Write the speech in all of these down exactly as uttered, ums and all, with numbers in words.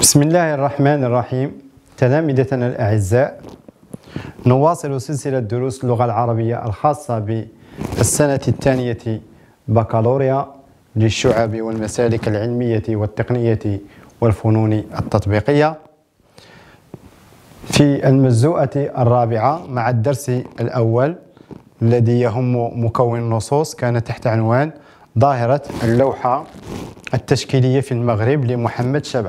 بسم الله الرحمن الرحيم. تلامذتنا الأعزاء، نواصل سلسلة دروس اللغة العربية الخاصة بالسنة الثانية بكالوريا للشعب والمسالك العلمية والتقنية والفنون التطبيقية في المجزوءة الرابعة مع الدرس الأول الذي يهم مكون النصوص، كان تحت عنوان ظاهرة اللوحة التشكيلية في المغرب لمحمد شبه.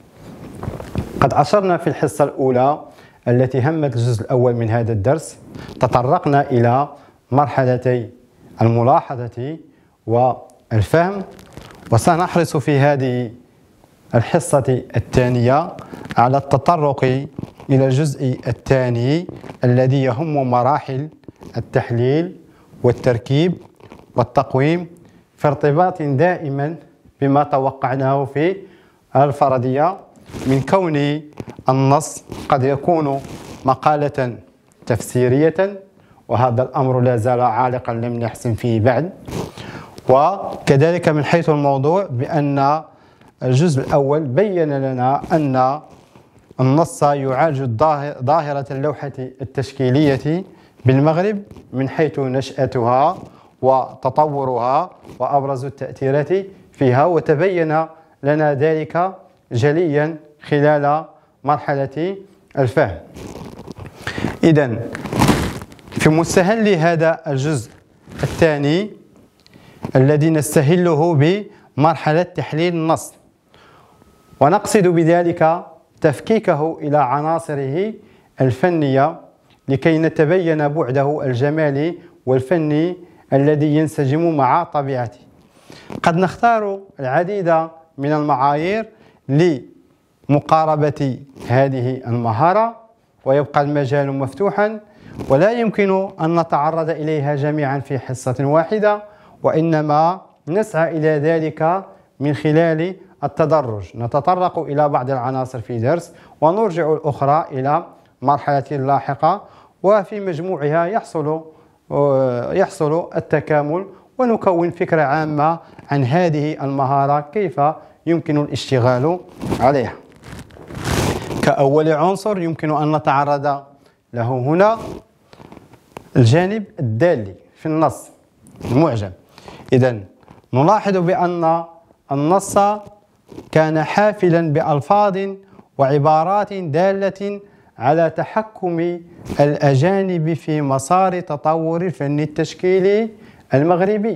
قد أشرنا في الحصة الأولى التي همت الجزء الأول من هذا الدرس، تطرقنا إلى مرحلتي الملاحظة والفهم، وسنحرص في هذه الحصة الثانية على التطرق إلى الجزء الثاني الذي يهم مراحل التحليل والتركيب والتقويم في ارتباط دائما بما توقعناه في الفرضية من كون النص قد يكون مقالة تفسيرية، وهذا الأمر لا زال عالقا لم نحسم فيه بعد، وكذلك من حيث الموضوع بأن الجزء الأول بين لنا أن النص يعالج ظاهرة اللوحة التشكيلية بالمغرب من حيث نشأتها وتطورها وأبرز التأثيرات فيها، وتبين لنا ذلك جليا خلال مرحلة الفهم. إذن في مستهل هذا الجزء الثاني الذي نستهله بمرحلة تحليل النص، ونقصد بذلك تفكيكه إلى عناصره الفنية لكي نتبين بعده الجمالي والفني الذي ينسجم مع طبيعته. قد نختار العديد من المعايير لمقاربة هذه المهارة، ويبقى المجال مفتوحا ولا يمكن أن نتعرض إليها جميعا في حصة واحدة، وإنما نسعى إلى ذلك من خلال التدرج، نتطرق إلى بعض العناصر في درس ونرجع الأخرى إلى مرحلة لاحقة، وفي مجموعها يحصل يحصل التكامل ونكون فكرة عامة عن هذه المهارة كيف يمكن الاشتغال عليها. كأول عنصر يمكن أن نتعرض له هنا الجانب الدالي في النص المعجم. إذن نلاحظ بأن النص كان حافلا بألفاظ وعبارات دالة على تحكم الأجانب في مسار تطور الفن التشكيلي المغربي،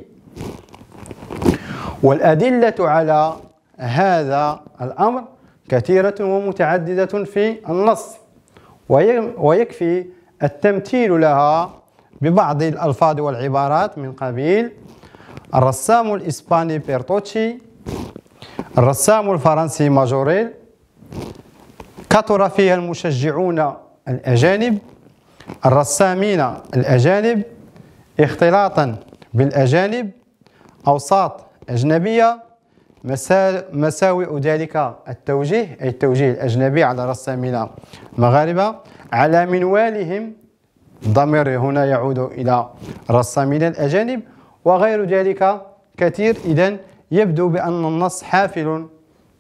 والأدلة على هذا الأمر كثيرة ومتعددة في النص، ويكفي التمثيل لها ببعض الألفاظ والعبارات من قبيل الرسام الإسباني بيرتوتشي، الرسام الفرنسي ماجوريل، كثر فيها المشجعون الأجانب، الرسامين الأجانب، اختلاطا بالأجانب، أوساط أجنبية، مساوئ ذلك التوجيه أي التوجيه الأجنبي على رسامين مغاربة على منوالهم، الضمير هنا يعود إلى الرسامين الأجانب، وغير ذلك كثير. إذن يبدو بأن النص حافل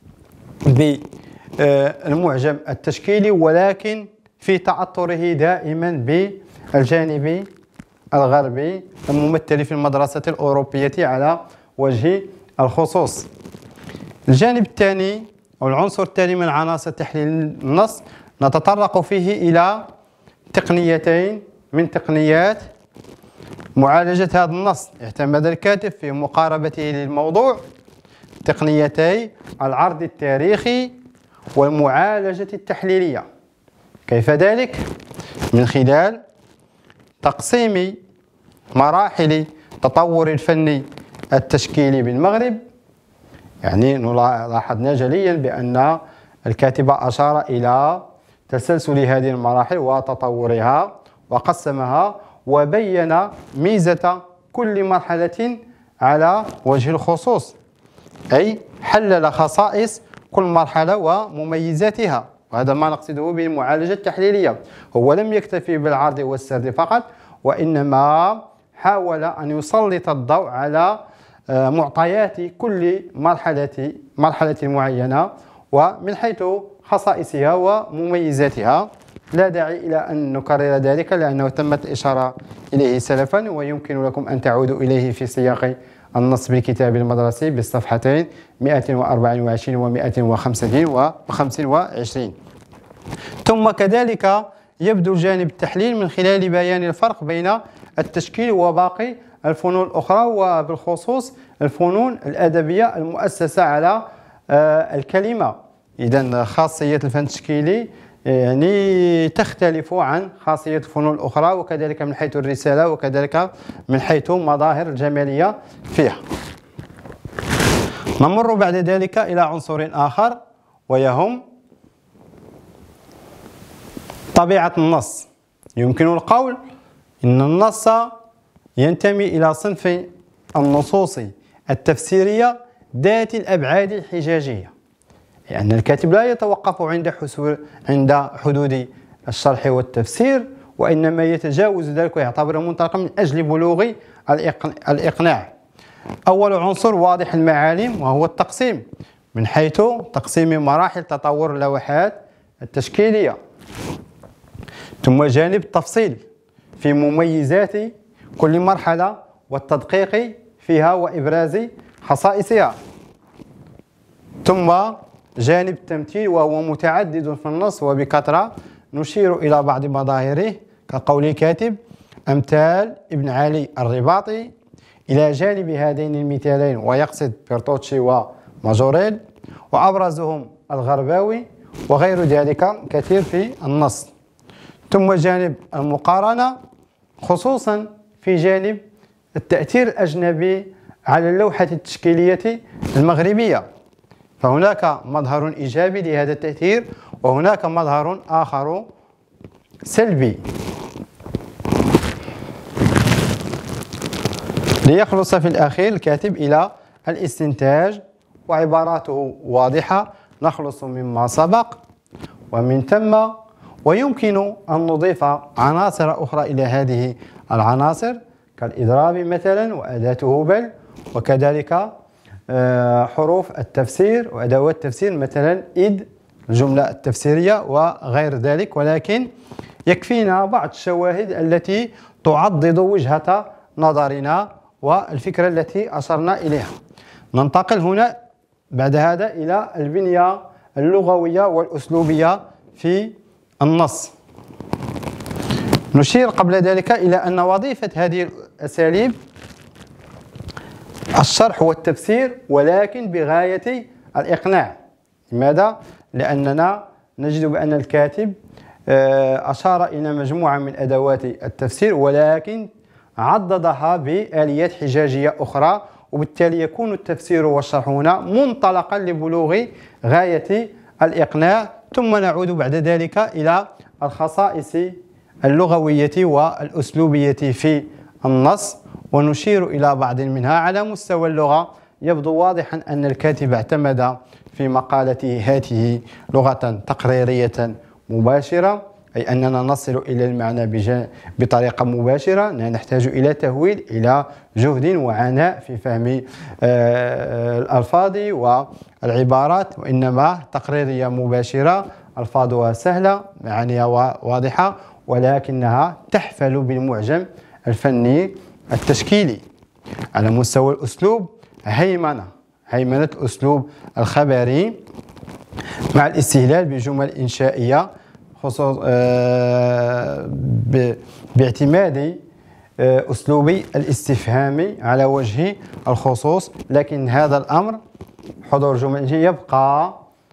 بالمعجم التشكيلي، ولكن في تأثره دائما بالجانب الغربي الممثل في المدرسة الأوروبية على وجه الخصوص. الجانب الثاني أو العنصر الثاني من عناصر تحليل النص نتطرق فيه إلى تقنيتين من تقنيات معالجة هذا النص اعتمد الكاتب في مقاربته للموضوع، تقنيتي العرض التاريخي والمعالجة التحليلية. كيف ذلك؟ من خلال تقسيم مراحل تطور الفن التشكيلي بالمغرب. يعني لاحظنا جليا بأن الكاتب أشار إلى تسلسل هذه المراحل وتطورها وقسمها، وبين ميزة كل مرحلة على وجه الخصوص، أي حلل خصائص كل مرحلة ومميزاتها، وهذا ما نقصده بالمعالجة التحليلية. هو لم يكتفي بالعرض والسرد فقط، وإنما حاول أن يسلط الضوء على معطيات كل مرحلة مرحلة معينة ومن حيث خصائصها ومميزاتها. لا داعي إلى أن نكرر ذلك لأنه تمت الإشارة إليه سلفا، ويمكن لكم أن تعودوا إليه في سياق النص بالكتاب المدرسي بالصفحتين مئة وأربعة وعشرين و مئة وخمسة وعشرين. ثم كذلك يبدو جانب التحليل من خلال بيان الفرق بين التشكيل وباقي الفنون الأخرى، وبالخصوص الفنون الأدبية المؤسسة على الكلمة. إذن خاصية الفن التشكيلي يعني تختلف عن خاصية الفنون الأخرى، وكذلك من حيث الرسالة، وكذلك من حيث مظاهر الجمالية فيها. نمر بعد ذلك إلى عنصر آخر ويهم طبيعة النص. يمكن القول إن النص ينتمي إلى صنف النصوص التفسيرية ذات الأبعاد الحجاجية، لأن الكاتب لا يتوقف عند حصول عند حدود الشرح والتفسير، وإنما يتجاوز ذلك ويعتبره منطلقا من أجل بلوغ الإقناع. أول عنصر واضح المعالم وهو التقسيم، من حيث تقسيم مراحل تطور اللوحات التشكيلية. ثم جانب التفصيل في مميزات كل مرحلة والتدقيق فيها وإبراز خصائصها. ثم جانب التمثيل وهو متعدد في النص وبكثرة، نشير إلى بعض مظاهره كقول الكاتب أمثال ابن علي الرباطي. إلى جانب هذين المثالين ويقصد بيرتوتشي وماجوريل، وأبرزهم الغرباوي وغير ذلك كثير في النص. ثم جانب المقارنة خصوصا في جانب التأثير الأجنبي على اللوحة التشكيلية المغربية، فهناك مظهر إيجابي لهذا التأثير وهناك مظهر آخر سلبي. ليخلص في الأخير الكاتب إلى الاستنتاج وعباراته واضحة، نخلص مما سبق ومن ثم ويمكن أن نضيف عناصر أخرى إلى هذه العناصر كالإضراب مثلا وأداته بل، وكذلك حروف التفسير وأدوات التفسير مثلا إذ الجملة التفسيرية وغير ذلك، ولكن يكفينا بعض الشواهد التي تعضد وجهة نظرنا والفكرة التي أشرنا إليها. ننتقل هنا بعد هذا إلى البنية اللغوية والأسلوبية في النص. نشير قبل ذلك إلى أن وظيفة هذه الأساليب الشرح والتفسير، ولكن بغاية الإقناع. لماذا؟ لأننا نجد بأن الكاتب أشار إلى مجموعة من أدوات التفسير ولكن عضدها بآليات حجاجية أخرى، وبالتالي يكون التفسير والشرح هنا منطلقا لبلوغ غاية الإقناع. ثم نعود بعد ذلك إلى الخصائص اللغوية والأسلوبية في النص، ونشير إلى بعض منها. على مستوى اللغة يبدو واضحا أن الكاتب اعتمد في مقالته هذه لغة تقريرية مباشرة، أي أننا نصل إلى المعنى بطريقة مباشرة، لا نحتاج إلى تهويل، إلى جهد وعناء في فهم الألفاظ والعبارات، وإنما تقريرية مباشرة، ألفاظها سهلة، معانيها واضحة، ولكنها تحفل بالمعجم الفني التشكيلي. على مستوى الأسلوب هيمنة هيمنة الأسلوب الخبري مع الاستهلال بجمل إنشائية خصوص باعتماد أسلوبي الاستفهام على وجه الخصوص، لكن هذا الأمر حضور جمل يبقى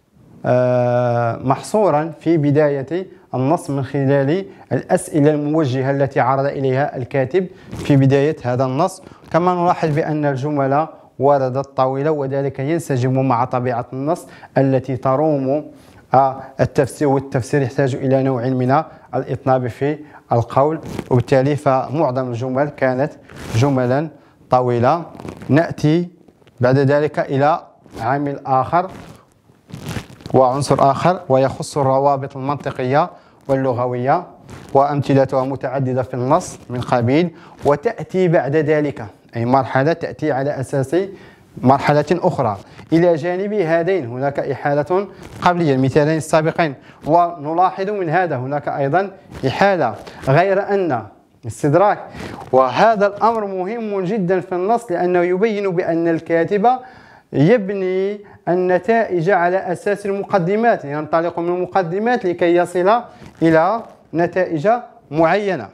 محصورا في بداية النص من خلال الأسئلة الموجهة التي عرض إليها الكاتب في بداية هذا النص. كما نلاحظ بأن الجمل وردت طويلة، وذلك ينسجم مع طبيعة النص التي تروم التفسير، والتفسير يحتاج إلى نوع من الإطناب في القول، وبالتالي فمعظم الجمل كانت جملا طويلة. نأتي بعد ذلك إلى عامل آخر وعنصر آخر ويخص الروابط المنطقية واللغوية، وأمثلتها متعددة في النص من قبيل وتأتي بعد ذلك، أي مرحلة تأتي على أساس مرحلة أخرى. إلى جانب هذين هناك إحالة قبلية، المثالين السابقين، ونلاحظ من هذا هناك أيضا إحالة، غير أن استدراك، وهذا الأمر مهم جدا في النص لأنه يبين بأن الكاتب يبني النتائج على أساس المقدمات، ينطلق من المقدمات لكي يصل إلى نتائج معينة.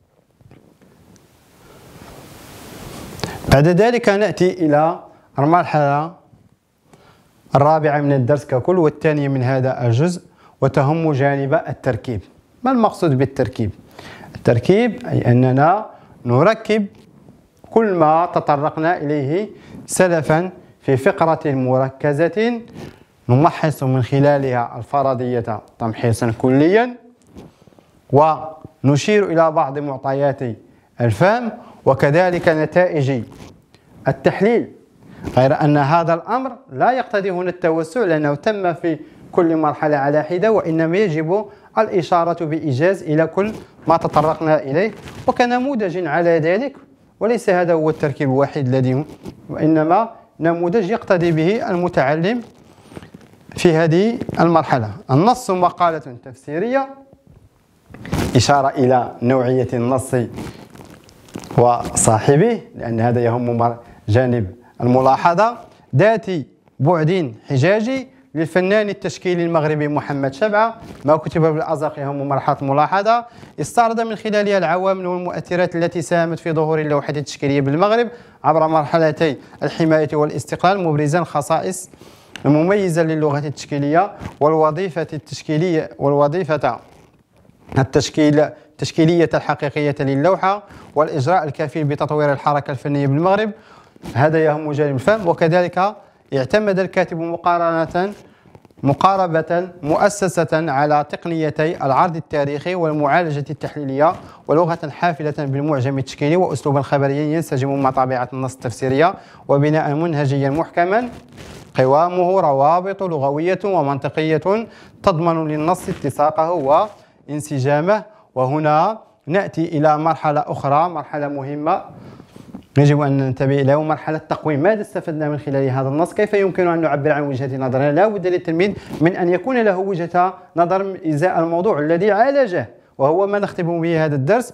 بعد ذلك نأتي إلى المرحلة الرابعة من الدرس ككل والثانية من هذا الجزء، وتهم جانب التركيب. ما المقصود بالتركيب؟ التركيب أي أننا نركب كل ما تطرقنا إليه سلفا في فقرة مركزة نمحص من خلالها الفرضية تمحيصا كليا، ونشير إلى بعض معطيات الفهم وكذلك نتائج التحليل، غير أن هذا الأمر لا يقتضي هنا التوسع لأنه تم في كل مرحلة على حدة، وإنما يجب الإشارة بإيجاز إلى كل ما تطرقنا إليه وكنموذج على ذلك، وليس هذا هو التركيب الوحيد الذي، وإنما نموذج يقتضي به المتعلم في هذه المرحلة. النص مقالة تفسيرية، إشارة إلى نوعية النص وصاحبه لأن هذا يهم جانب الملاحظة، ذات بعد حجاجي للفنان التشكيلي المغربي محمد شبعة، ما كتب بالأزرق يهم مرحلة ملاحظة، استعرض من خلالها العوامل والمؤثرات التي ساهمت في ظهور اللوحة التشكيلية بالمغرب عبر مرحلتي الحماية والاستقلال، مبرزا خصائص مميزة للغة التشكيلية والوظيفة التشكيلية والوظيفة التشكيل التشكيلية الحقيقية للوحة والإجراء الكفيل بتطوير الحركة الفنية بالمغرب. هذا يهم جانب الفهم. وكذلك اعتمد الكاتب مقارنة مقاربة مؤسسة على تقنيتي العرض التاريخي والمعالجة التحليلية ولغة حافلة بالمعجم التشكيلي وأسلوبا خبريا ينسجم مع طبيعة النص التفسيرية وبناء منهجيا محكما قوامه روابط لغوية ومنطقية تضمن للنص اتساقه وانسجامه. وهنا نأتي إلى مرحلة أخرى، مرحلة مهمة يجب أن ننتبه إليها، مرحلة التقويم. ماذا استفدنا من خلال هذا النص؟ كيف يمكن أن نعبر عن وجهة نظرنا؟ لا بد للتلميذ من أن يكون له وجهة نظر إزاء الموضوع الذي عالجه، وهو ما نختم به هذا الدرس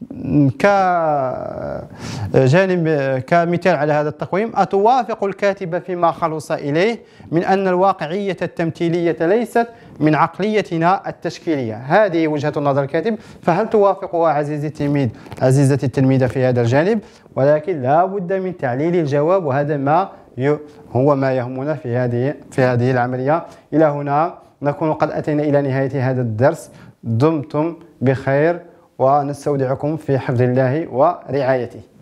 كجانب كمثال على هذا التقويم. أتوافق الكاتب فيما خلص إليه من أن الواقعية التمثيلية ليست من عقليتنا التشكيلية؟ هذه وجهة نظر الكاتب، فهل توافقها عزيزي التلميذ عزيزتي التلميذة في هذا الجانب؟ ولكن لا بد من تعليل الجواب، وهذا ما هو ما يهمنا في هذه في هذه العملية. إلى هنا نكون قد أتينا إلى نهاية هذا الدرس. دمتم بخير ونستودعكم في حفظ الله ورعايته.